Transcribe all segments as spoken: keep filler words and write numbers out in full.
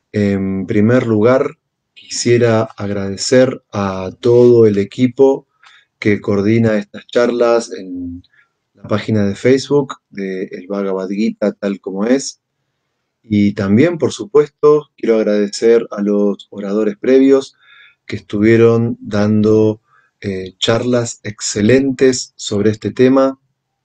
En primer lugar, quisiera agradecer a todo el equipo que coordina estas charlas en la página de Facebook de El Bhagavad Gita tal como es. Y también, por supuesto, quiero agradecer a los oradores previos que estuvieron dando eh, charlas excelentes sobre este tema.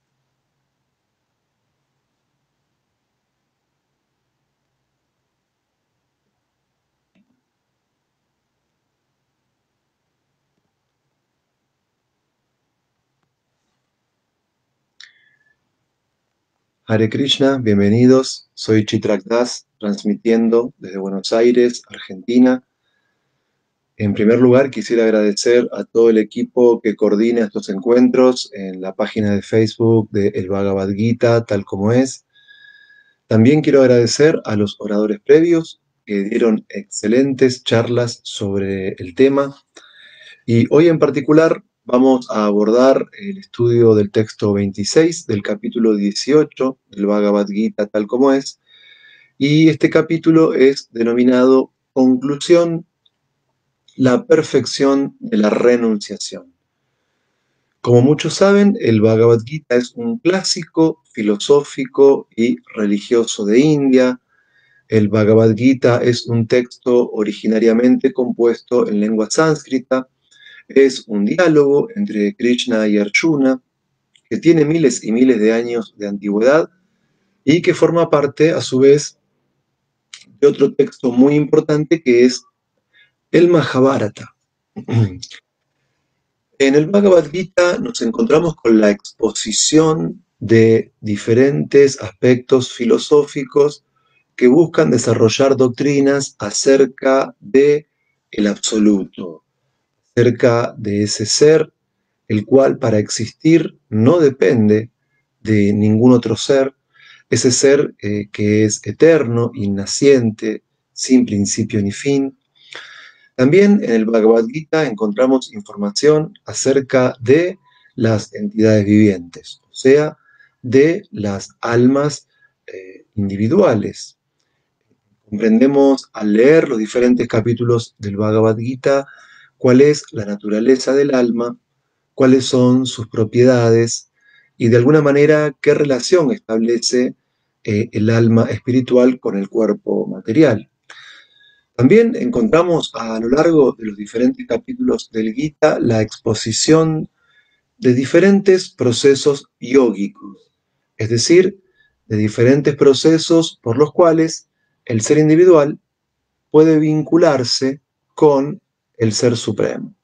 Hare Krishna, bienvenidos. Soy Chitrak Das, transmitiendo desde Buenos Aires, Argentina. En primer lugar, quisiera agradecer a todo el equipo que coordina estos encuentros en la página de Facebook de El Bhagavad Gita, tal como es. También quiero agradecer a los oradores previos que dieron excelentes charlas sobre el tema. Y hoy en particular vamos a abordar el estudio del texto veintiséis del capítulo dieciocho del Bhagavad Gita, tal como es. Y este capítulo es denominado Conclusión, la perfección de la renunciación. Como muchos saben, el Bhagavad Gita es un clásico filosófico y religioso de India. El Bhagavad Gita es un texto originariamente compuesto en lengua sánscrita. Es un diálogo entre Krishna y Arjuna que tiene miles y miles de años de antigüedad y que forma parte, a su vez, de otro texto muy importante que es el Mahabharata. En el Bhagavad Gita nos encontramos con la exposición de diferentes aspectos filosóficos que buscan desarrollar doctrinas acerca de el absoluto, acerca de ese ser, el cual para existir no depende de ningún otro ser, ese ser eh, que es eterno, innaciente, sin principio ni fin. También en el Bhagavad Gita encontramos información acerca de las entidades vivientes, o sea, de las almas eh, individuales. Comprendemos al leer los diferentes capítulos del Bhagavad Gita cuál es la naturaleza del alma, cuáles son sus propiedades y de alguna manera qué relación establece eh, el alma espiritual con el cuerpo material. También encontramos a lo largo de los diferentes capítulos del Gita la exposición de diferentes procesos yógicos, es decir, de diferentes procesos por los cuales el ser individual puede vincularse con el Ser Supremo.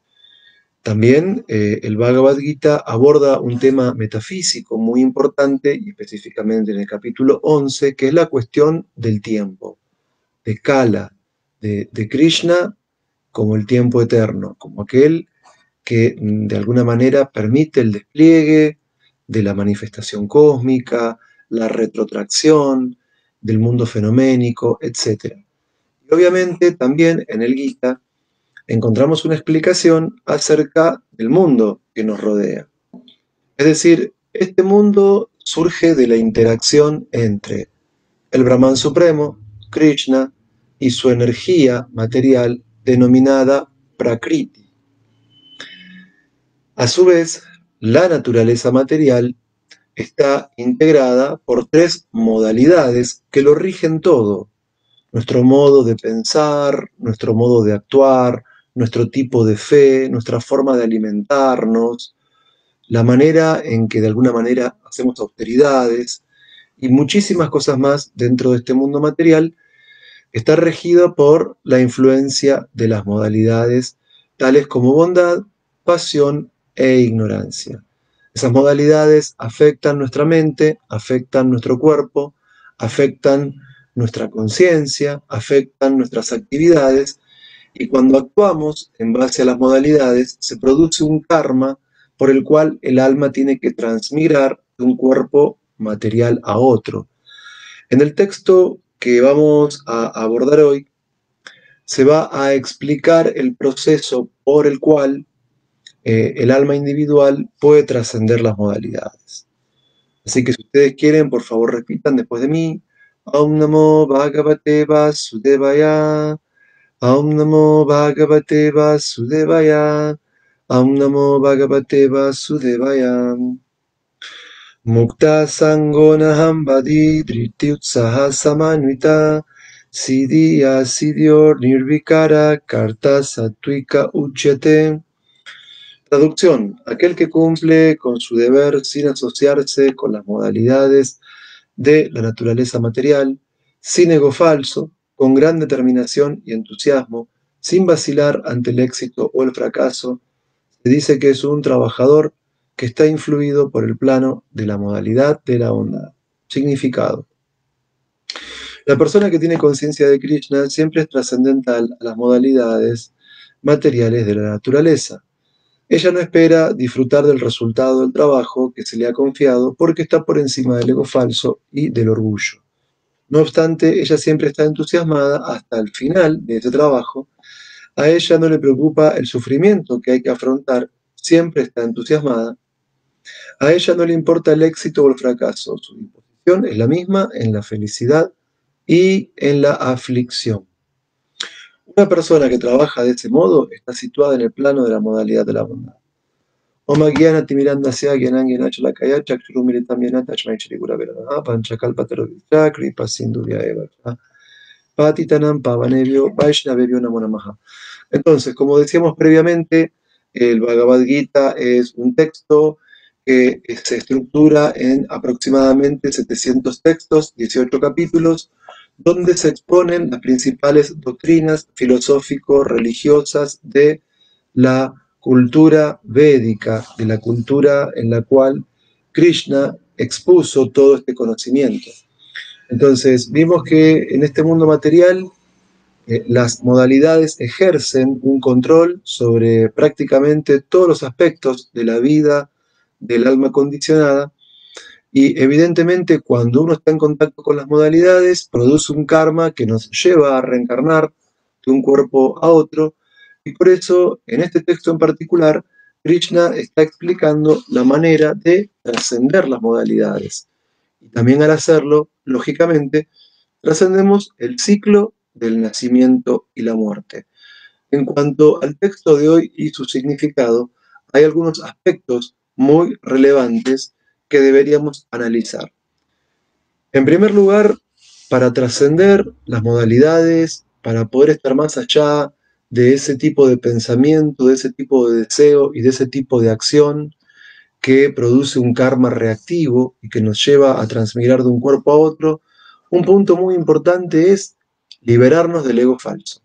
También eh, el Bhagavad Gita aborda un tema metafísico muy importante, y específicamente en el capítulo once, que es la cuestión del tiempo, de Kala, de, de Krishna como el tiempo eterno, como aquel que de alguna manera permite el despliegue de la manifestación cósmica, la retrotracción del mundo fenoménico, etcétera. Y obviamente también en el Gita encontramos una explicación acerca del mundo que nos rodea. Es decir, este mundo surge de la interacción entre el Brahman Supremo, Krishna, y su energía material denominada Prakriti. A su vez, la naturaleza material está integrada por tres modalidades que lo rigen todo: nuestro modo de pensar, nuestro modo de actuar, nuestro tipo de fe, nuestra forma de alimentarnos, la manera en que de alguna manera hacemos austeridades y muchísimas cosas más dentro de este mundo material, está regida por la influencia de las modalidades tales como bondad, pasión e ignorancia. Esas modalidades afectan nuestra mente, afectan nuestro cuerpo, afectan nuestra conciencia, afectan nuestras actividades, y cuando actuamos en base a las modalidades se produce un karma por el cual el alma tiene que transmigrar de un cuerpo material a otro. En el texto que vamos a abordar hoy se va a explicar el proceso por el cual eh, el alma individual puede trascender las modalidades. Así que si ustedes quieren, por favor repitan después de mí: Aum Namo Bhagavate Vasudevaya. Aum Namo Bhagavate Vasudevaya. Aum Namo Bhagavate Vasudevaya. Mukta Sangonaham Badi Driti Utsaha Samanvita Siddhya Siddhyor Nirvikara Karta Sattvika Uchyate. Traducción: aquel que cumple con su deber sin asociarse con las modalidades de la naturaleza material, sin ego falso, con gran determinación y entusiasmo, sin vacilar ante el éxito o el fracaso, se dice que es un trabajador que está influido por el plano de la modalidad de la bondad. Significado: la persona que tiene conciencia de Krishna siempre es trascendental a las modalidades materiales de la naturaleza. Ella no espera disfrutar del resultado del trabajo que se le ha confiado porque está por encima del ego falso y del orgullo. No obstante, ella siempre está entusiasmada hasta el final de ese trabajo. A ella no le preocupa el sufrimiento que hay que afrontar, siempre está entusiasmada. A ella no le importa el éxito o el fracaso, su disposición es la misma en la felicidad y en la aflicción. Una persona que trabaja de ese modo está situada en el plano de la modalidad de la bondad. Oma Gyanati Mirandasya Gyanangena Chalakaya Chakshurumiritam Yanata Shmaichari Guraverana Panchakalpataro Chakri Pasinduvya Eva Patitanam Pavanebhyo Vaishnavebhyo Namo Namaha. Entonces, como decíamos previamente, el Bhagavad Gita es un texto que se estructura en aproximadamente setecientos textos, dieciocho capítulos, donde se exponen las principales doctrinas filosófico-religiosas de la cultura védica, de la cultura en la cual Krishna expuso todo este conocimiento. Entonces, vimos que en este mundo material eh, las modalidades ejercen un control sobre prácticamente todos los aspectos de la vida del alma condicionada, y evidentemente cuando uno está en contacto con las modalidades produce un karma que nos lleva a reencarnar de un cuerpo a otro, y por eso en este texto en particular Krishna está explicando la manera de trascender las modalidades. Y también al hacerlo, lógicamente, trascendemos el ciclo del nacimiento y la muerte. En cuanto al texto de hoy y su significado, hay algunos aspectos muy relevantes que deberíamos analizar. En primer lugar, para trascender las modalidades, para poder estar más allá de ese tipo de pensamiento, de ese tipo de deseo y de ese tipo de acción que produce un karma reactivo y que nos lleva a transmigrar de un cuerpo a otro, un punto muy importante es liberarnos del ego falso.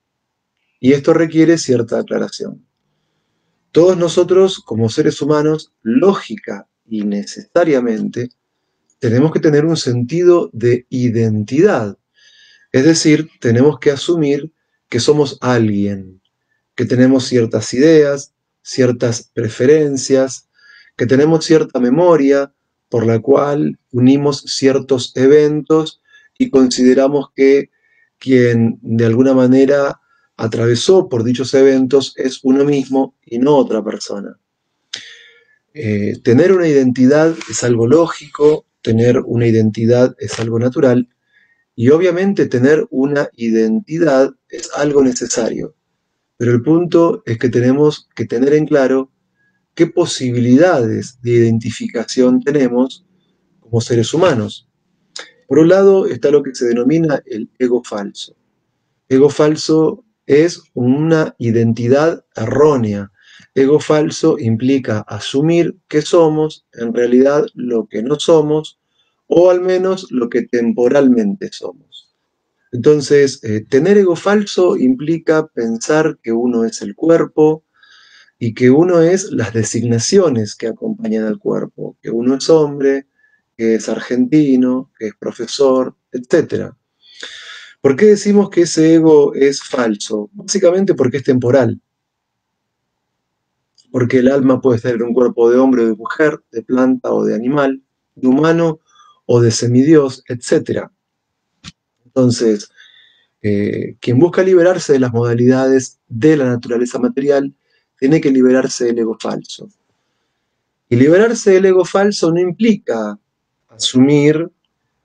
Y esto requiere cierta aclaración. Todos nosotros, como seres humanos, lógica y necesariamente, tenemos que tener un sentido de identidad. Es decir, tenemos que asumir que somos alguien, que tenemos ciertas ideas, ciertas preferencias, que tenemos cierta memoria por la cual unimos ciertos eventos y consideramos que quien de alguna manera atravesó por dichos eventos es uno mismo y no otra persona. Eh, tener una identidad es algo lógico, tener una identidad es algo natural, y obviamente tener una identidad es algo necesario. Pero el punto es que tenemos que tener en claro qué posibilidades de identificación tenemos como seres humanos. Por un lado está lo que se denomina el ego falso. Ego falso es una identidad errónea. Ego falso implica asumir que somos en realidad lo que no somos, o al menos lo que temporalmente somos. Entonces, eh, tener ego falso implica pensar que uno es el cuerpo y que uno es las designaciones que acompañan al cuerpo, que uno es hombre, que es argentino, que es profesor, etcétera. ¿Por qué decimos que ese ego es falso? Básicamente porque es temporal. Porque el alma puede estar en un cuerpo de hombre o de mujer, de planta o de animal, de humano o de semidios, etcétera. Entonces, eh, quien busca liberarse de las modalidades de la naturaleza material tiene que liberarse del ego falso. Y liberarse del ego falso no implica asumir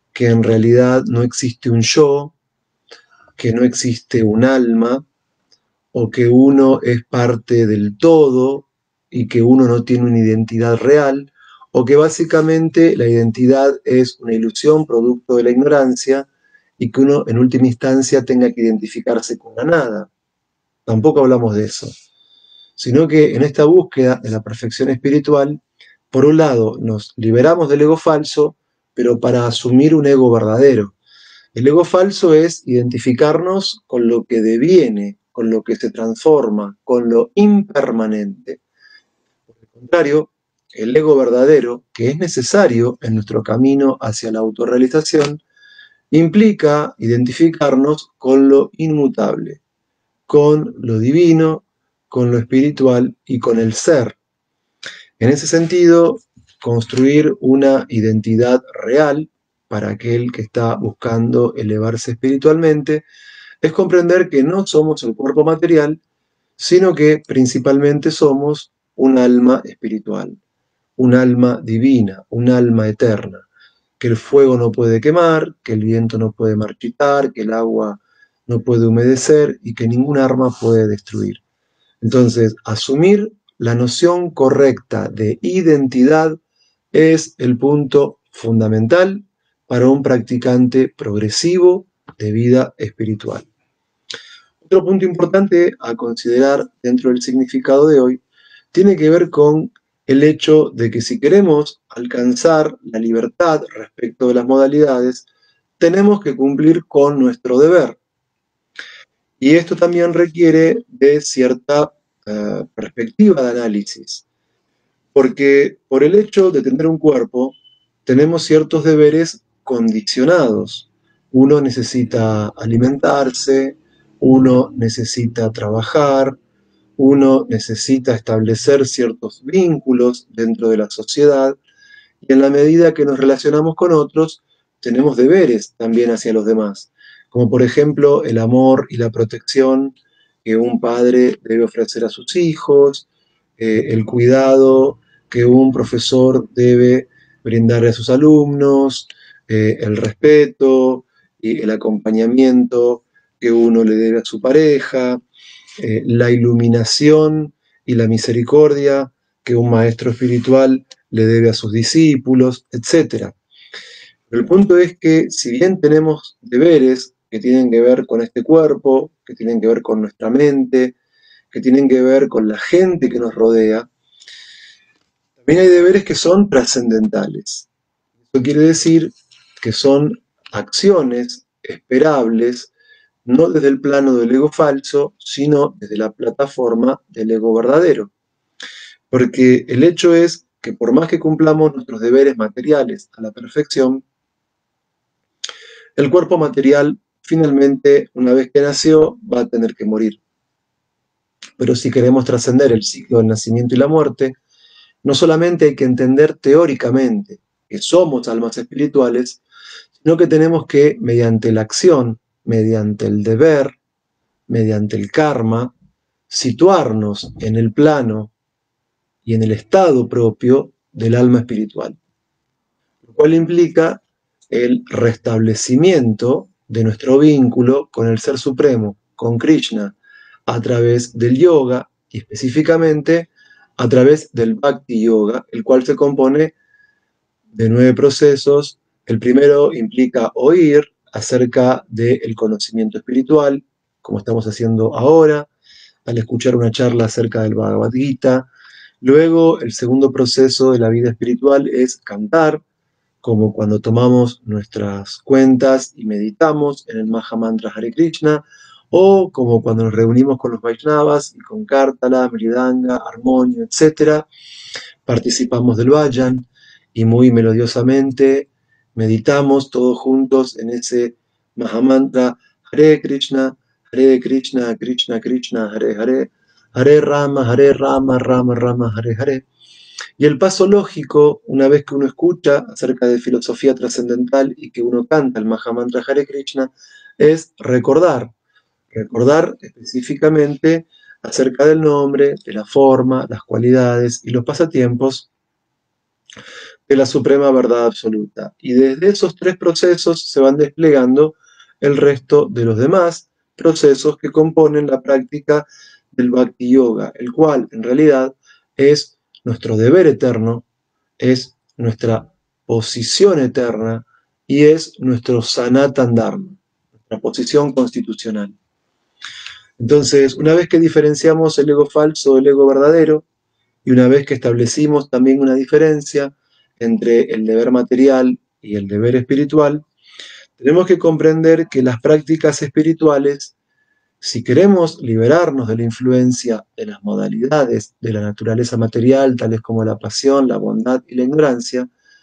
que en realidad no existe un yo, que no existe un alma, o que uno es parte del todo y que uno no tiene una identidad real, o que básicamente la identidad es una ilusión producto de la ignorancia y que uno en última instancia tenga que identificarse con la nada. Tampoco hablamos de eso, sino que en esta búsqueda de la perfección espiritual, por un lado nos liberamos del ego falso, pero para asumir un ego verdadero. El ego falso es identificarnos con lo que deviene, con lo que se transforma, con lo impermanente. Por el contrario, el ego verdadero, que es necesario en nuestro camino hacia la autorrealización, implica identificarnos con lo inmutable, con lo divino, con lo espiritual y con el ser. En ese sentido, construir una identidad real para aquel que está buscando elevarse espiritualmente es comprender que no somos el cuerpo material, sino que principalmente somos un alma espiritual, un alma divina, un alma eterna, que el fuego no puede quemar, que el viento no puede marchitar, que el agua no puede humedecer y que ningún arma puede destruir. Entonces, asumir la noción correcta de identidad es el punto fundamental para un practicante progresivo de vida espiritual. Otro punto importante a considerar dentro del significado de hoy tiene que ver con el hecho de que si queremos alcanzar la libertad respecto de las modalidades, tenemos que cumplir con nuestro deber. Y esto también requiere de cierta uh, perspectiva de análisis, porque por el hecho de tener un cuerpo, tenemos ciertos deberes condicionados. Uno necesita alimentarse, uno necesita trabajar, uno necesita establecer ciertos vínculos dentro de la sociedad, y en la medida que nos relacionamos con otros, tenemos deberes también hacia los demás, como por ejemplo el amor y la protección que un padre debe ofrecer a sus hijos, eh, el cuidado que un profesor debe brindarle a sus alumnos, eh, el respeto y el acompañamiento que uno le debe a su pareja, eh, la iluminación y la misericordia que un maestro espiritual le debe a sus discípulos, etcétera. Pero el punto es que si bien tenemos deberes que tienen que ver con este cuerpo, que tienen que ver con nuestra mente, que tienen que ver con la gente que nos rodea, también hay deberes que son trascendentales. Eso quiere decir que son acciones esperables, no desde el plano del ego falso, sino desde la plataforma del ego verdadero. Porque el hecho es que por más que cumplamos nuestros deberes materiales a la perfección, el cuerpo material finalmente, una vez que nació, va a tener que morir. Pero si queremos trascender el ciclo del nacimiento y la muerte, no solamente hay que entender teóricamente que somos almas espirituales, sino que tenemos que, mediante la acción, mediante el deber, mediante el karma, situarnos en el plano y en el estado propio del alma espiritual, lo cual implica el restablecimiento de nuestro vínculo con el Ser Supremo, con Krishna, a través del yoga y específicamente a través del Bhakti Yoga, el cual se compone de nueve procesos. El primero implica oír acerca del conocimiento espiritual, como estamos haciendo ahora, al escuchar una charla acerca del Bhagavad Gita. Luego, el segundo proceso de la vida espiritual es cantar, como cuando tomamos nuestras cuentas y meditamos en el Maha Mantra Hare Krishna, o como cuando nos reunimos con los Vaishnavas y con Kártala, Mridanga, armonio, etcétera. Participamos del Vayan y muy melodiosamente meditamos todos juntos en ese Maha Mantra Hare Krishna, Hare Krishna, Krishna Krishna, Hare Hare, Hare Rama, Hare Rama, Rama Rama, Hare Hare. Y el paso lógico, una vez que uno escucha acerca de filosofía trascendental y que uno canta el Maha Mantra Hare Krishna, es recordar, recordar específicamente acerca del nombre, de la forma, las cualidades y los pasatiempos de la suprema verdad absoluta. Y desde esos tres procesos se van desplegando el resto de los demás procesos que componen la práctica del Bhakti Yoga, el cual en realidad es nuestro deber eterno, es nuestra posición eterna y es nuestro Sanatan Dharma, nuestra posición constitucional. Entonces, una vez que diferenciamos el ego falso del ego verdadero, y una vez que establecimos también una diferencia entre el deber material y el deber espiritual, tenemos que comprender que las prácticas espirituales, si queremos liberarnos de la influencia de las modalidades de la naturaleza material, tales como la pasión, la bondad y la ignorancia,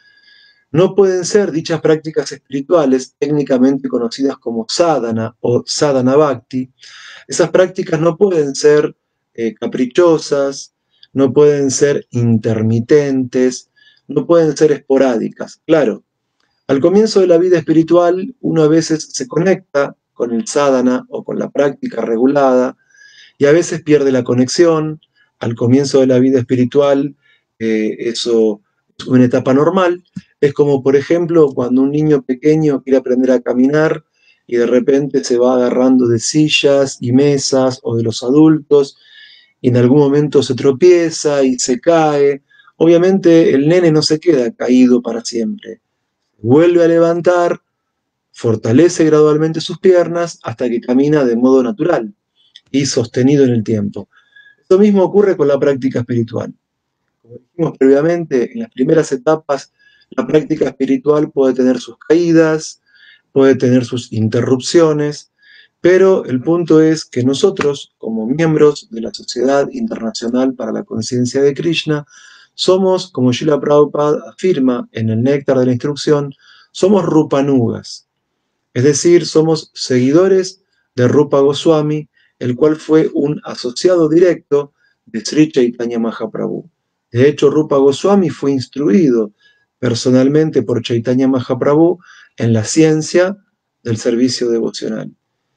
no pueden ser dichas prácticas espirituales, técnicamente conocidas como sadhana o sadhana bhakti. Esas prácticas no pueden ser eh, caprichosas, no pueden ser intermitentes, no pueden ser esporádicas. Claro, al comienzo de la vida espiritual, uno a veces se conecta con el sadhana o con la práctica regulada y a veces pierde la conexión. Al comienzo de la vida espiritual, eh, eso es una etapa normal. Es como, por ejemplo, cuando un niño pequeño quiere aprender a caminar y de repente se va agarrando de sillas y mesas o de los adultos y en algún momento se tropieza y se cae. Obviamente el nene no se queda caído para siempre. Vuelve a levantar, fortalece gradualmente sus piernas hasta que camina de modo natural y sostenido en el tiempo. Lo mismo ocurre con la práctica espiritual. Como dijimos previamente, en las primeras etapas la práctica espiritual puede tener sus caídas, puede tener sus interrupciones, pero el punto es que nosotros, como miembros de la Sociedad Internacional para la Conciencia de Krishna, somos, como Srila Prabhupada afirma en el Néctar de la Instrucción, somos Rupanugas, es decir, somos seguidores de Rupa Goswami, el cual fue un asociado directo de Sri Chaitanya Mahaprabhu. De hecho, Rupa Goswami fue instruido personalmente por Chaitanya Mahaprabhu en la ciencia del servicio devocional.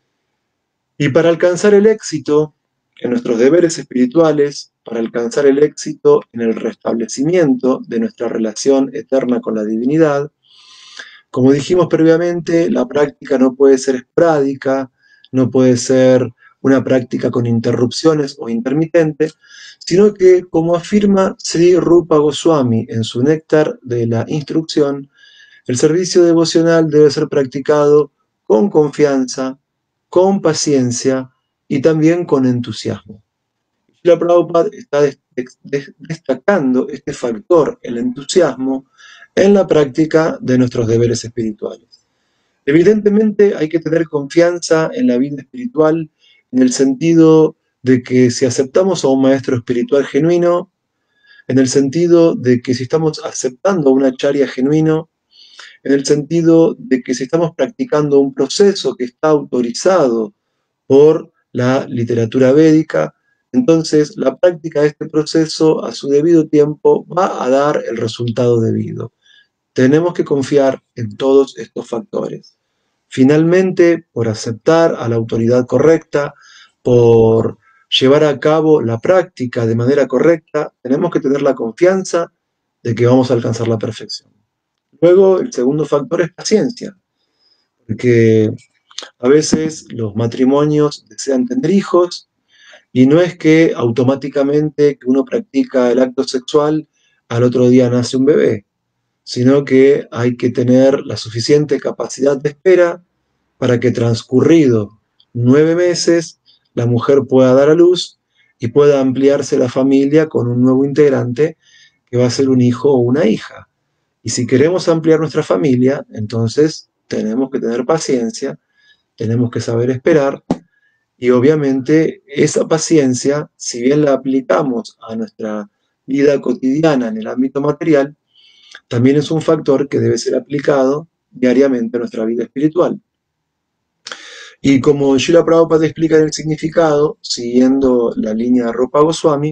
Y para alcanzar el éxito en nuestros deberes espirituales, para alcanzar el éxito en el restablecimiento de nuestra relación eterna con la divinidad, como dijimos previamente, la práctica no puede ser esporádica, no puede ser una práctica con interrupciones o intermitente, sino que, como afirma Sri Rupa Goswami en su Néctar de la Instrucción, el servicio devocional debe ser practicado con confianza, con paciencia y también con entusiasmo. Srila Prabhupada está destacando este factor, el entusiasmo, en la práctica de nuestros deberes espirituales. Evidentemente hay que tener confianza en la vida espiritual en el sentido de que si aceptamos a un maestro espiritual genuino, en el sentido de que si estamos aceptando a un acharya genuino, en el sentido de que si estamos practicando un proceso que está autorizado por la literatura védica, entonces la práctica de este proceso a su debido tiempo va a dar el resultado debido. Tenemos que confiar en todos estos factores. Finalmente, por aceptar a la autoridad correcta, por llevar a cabo la práctica de manera correcta, tenemos que tener la confianza de que vamos a alcanzar la perfección. Luego, el segundo factor es paciencia, porque a veces los matrimonios desean tener hijos y no es que automáticamente que uno practica el acto sexual, al otro día nace un bebé, sino que hay que tener la suficiente capacidad de espera para que transcurrido nueve meses la mujer pueda dar a luz y pueda ampliarse la familia con un nuevo integrante que va a ser un hijo o una hija. Y si queremos ampliar nuestra familia, entonces tenemos que tener paciencia, tenemos que saber esperar y obviamente esa paciencia, si bien la aplicamos a nuestra vida cotidiana en el ámbito material, también es un factor que debe ser aplicado diariamente a nuestra vida espiritual. Y como Srila Prabhupada explica en el significado, siguiendo la línea de Rupa Goswami,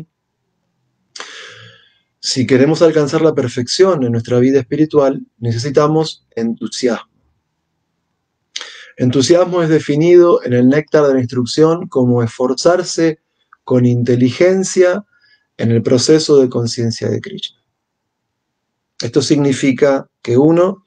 si queremos alcanzar la perfección en nuestra vida espiritual, necesitamos entusiasmo. Entusiasmo es definido en el Néctar de la Instrucción como esforzarse con inteligencia en el proceso de conciencia de Krishna. Esto significa que uno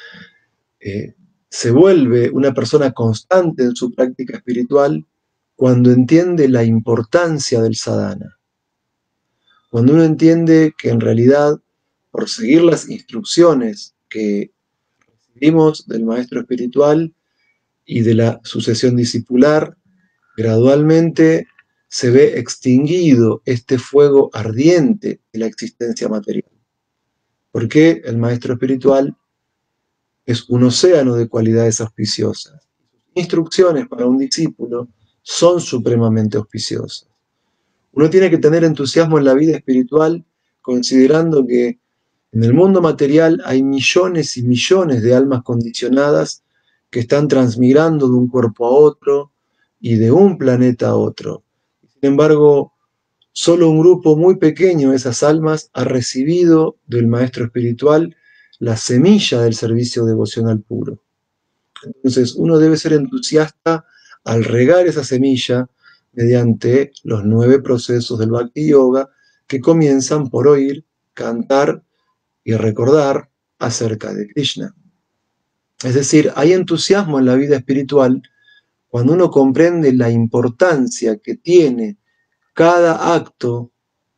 eh, se vuelve una persona constante en su práctica espiritual cuando entiende la importancia del sadhana. Cuando uno entiende que en realidad, por seguir las instrucciones que recibimos del maestro espiritual y de la sucesión discipular, gradualmente se ve extinguido este fuego ardiente de la existencia material. Porque el maestro espiritual es un océano de cualidades auspiciosas. Instrucciones para un discípulo son supremamente auspiciosas. Uno tiene que tener entusiasmo en la vida espiritual, considerando que en el mundo material hay millones y millones de almas condicionadas que están transmigrando de un cuerpo a otro y de un planeta a otro. Sin embargo, solo un grupo muy pequeño de esas almas ha recibido del maestro espiritual la semilla del servicio devocional puro. Entonces, uno debe ser entusiasta al regar esa semilla mediante los nueve procesos del Bhakti Yoga que comienzan por oír, cantar y recordar acerca de Krishna. Es decir, hay entusiasmo en la vida espiritual cuando uno comprende la importancia que tiene cada acto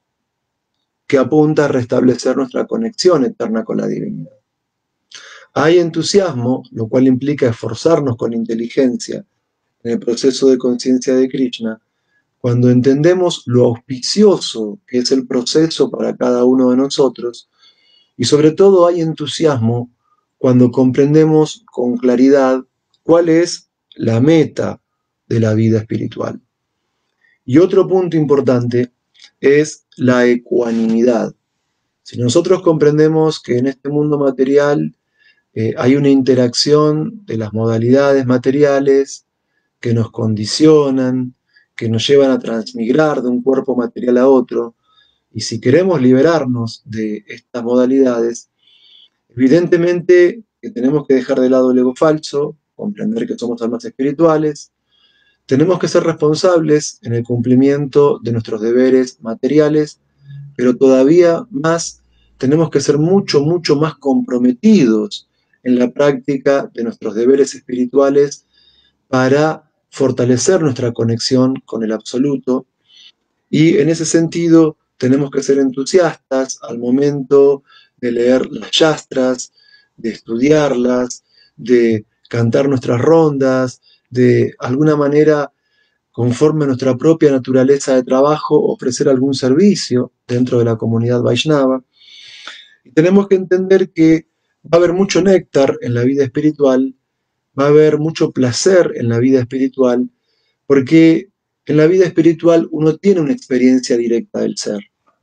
que apunta a restablecer nuestra conexión eterna con la divinidad. Hay entusiasmo, lo cual implica esforzarnos con inteligencia en el proceso de conciencia de Krishna, cuando entendemos lo auspicioso que es el proceso para cada uno de nosotros, y sobre todo hay entusiasmo cuando comprendemos con claridad cuál es la meta de la vida espiritual. Y otro punto importante es la ecuanimidad. Si nosotros comprendemos que en este mundo material eh, hay una interacción de las modalidades materiales que nos condicionan, que nos llevan a transmigrar de un cuerpo material a otro, y si queremos liberarnos de estas modalidades, evidentemente que tenemos que dejar de lado el ego falso, comprender que somos almas espirituales, tenemos que ser responsables en el cumplimiento de nuestros deberes materiales, pero todavía más tenemos que ser mucho, mucho más comprometidos en la práctica de nuestros deberes espirituales para fortalecer nuestra conexión con el absoluto. Y en ese sentido tenemos que ser entusiastas al momento de leer las yastras, de estudiarlas, de cantar nuestras rondas, de alguna manera, conforme a nuestra propia naturaleza de trabajo, ofrecer algún servicio dentro de la comunidad Vaishnava. Y tenemos que entender que va a haber mucho néctar en la vida espiritual, va a haber mucho placer en la vida espiritual, porque en la vida espiritual uno tiene una experiencia directa del ser.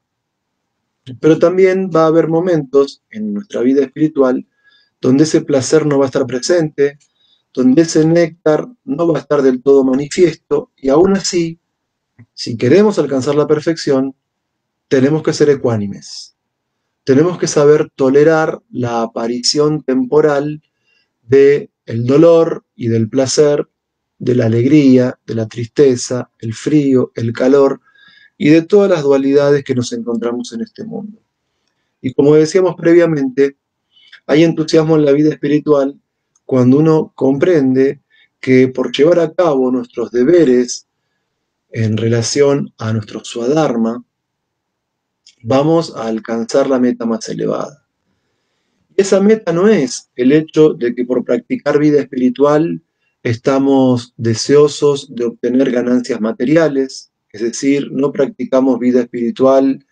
Pero también va a haber momentos en nuestra vida espiritual donde ese placer no va a estar presente, donde ese néctar no va a estar del todo manifiesto, y aún así, si queremos alcanzar la perfección, tenemos que ser ecuánimes. Tenemos que saber tolerar la aparición temporal del dolor y del placer, de la alegría, de la tristeza, el frío, el calor y de todas las dualidades que nos encontramos en este mundo. Y como decíamos previamente, hay entusiasmo en la vida espiritual cuando uno comprende que por llevar a cabo nuestros deberes en relación a nuestro Swadharma, vamos a alcanzar la meta más elevada. Y esa meta no es el hecho de que por practicar vida espiritual estamos deseosos de obtener ganancias materiales, es decir, no practicamos vida espiritual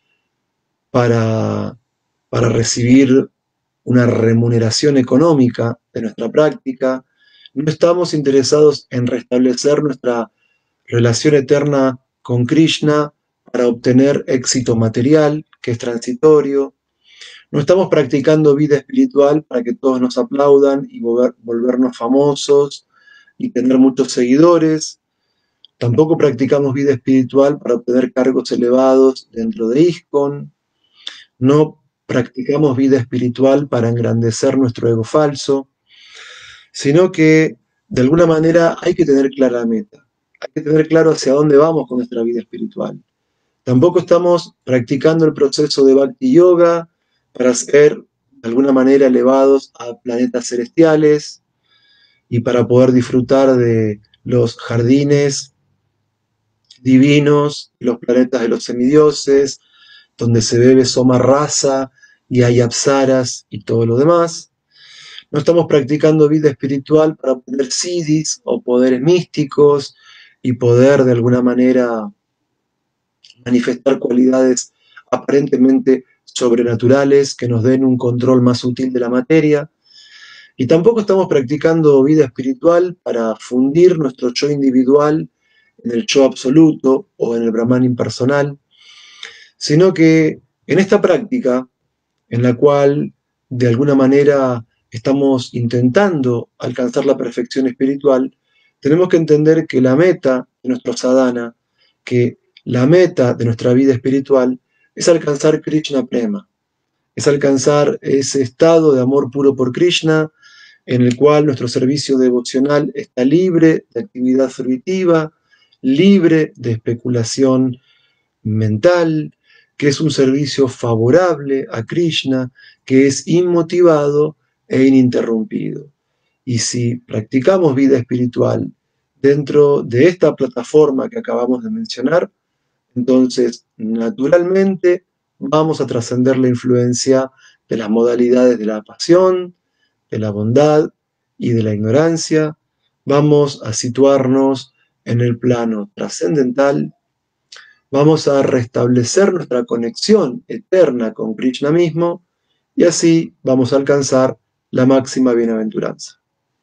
para, para recibir una remuneración económica de nuestra práctica, no estamos interesados en restablecer nuestra relación eterna con Krishna para obtener éxito material, que es transitorio. No estamos practicando vida espiritual para que todos nos aplaudan y volver, volvernos famosos y tener muchos seguidores. Tampoco practicamos vida espiritual para obtener cargos elevados dentro de ISKCON. No practicamos vida espiritual para engrandecer nuestro ego falso, sino que de alguna manera hay que tener clara la meta. Hay que tener claro hacia dónde vamos con nuestra vida espiritual. Tampoco estamos practicando el proceso de Bhakti Yoga para ser de alguna manera elevados a planetas celestiales y para poder disfrutar de los jardines divinos, los planetas de los semidioses, donde se bebe soma rasa y hay apsaras y todo lo demás. No estamos practicando vida espiritual para obtener siddhis o poderes místicos y poder de alguna manera manifestar cualidades aparentemente sobrenaturales que nos den un control más sutil de la materia. Y tampoco estamos practicando vida espiritual para fundir nuestro yo individual en el yo absoluto o en el Brahman impersonal, sino que en esta práctica, en la cual de alguna manera estamos intentando alcanzar la perfección espiritual, tenemos que entender que la meta de nuestro sadhana, que la meta de nuestra vida espiritual es alcanzar Krishna Prema, es alcanzar ese estado de amor puro por Krishna, en el cual nuestro servicio devocional está libre de actividad fruitiva, libre de especulación mental, que es un servicio favorable a Krishna, que es inmotivado e ininterrumpido. Y si practicamos vida espiritual dentro de esta plataforma que acabamos de mencionar, entonces naturalmente vamos a trascender la influencia de las modalidades de la pasión, de la bondad y de la ignorancia, vamos a situarnos en el plano trascendental, vamos a restablecer nuestra conexión eterna con Krishna mismo y así vamos a alcanzar la máxima bienaventuranza.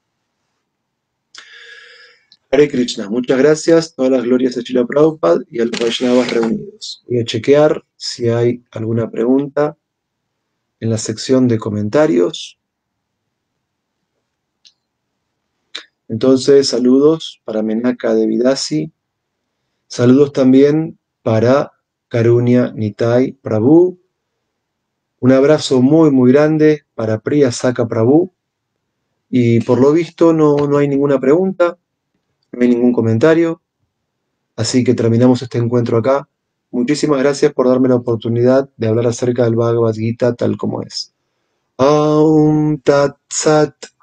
Hare Krishna, muchas gracias, todas las glorias a Srila Prabhupada y a los Vaishnavas reunidos. Voy a chequear si hay alguna pregunta en la sección de comentarios. Entonces, saludos para Menaka Devidasi, saludos también para Karunya Nitai Prabhu, un abrazo muy muy grande para Priya Saka Prabhu, y por lo visto no, no hay ninguna pregunta, no hay ningún comentario, así que terminamos este encuentro acá. Muchísimas gracias por darme la oportunidad de hablar acerca del Bhagavad Gita tal como es. Aum Tat Sat.